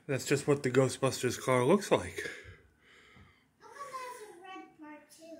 That's just what the Ghostbusters car looks like. How come there's a red part too?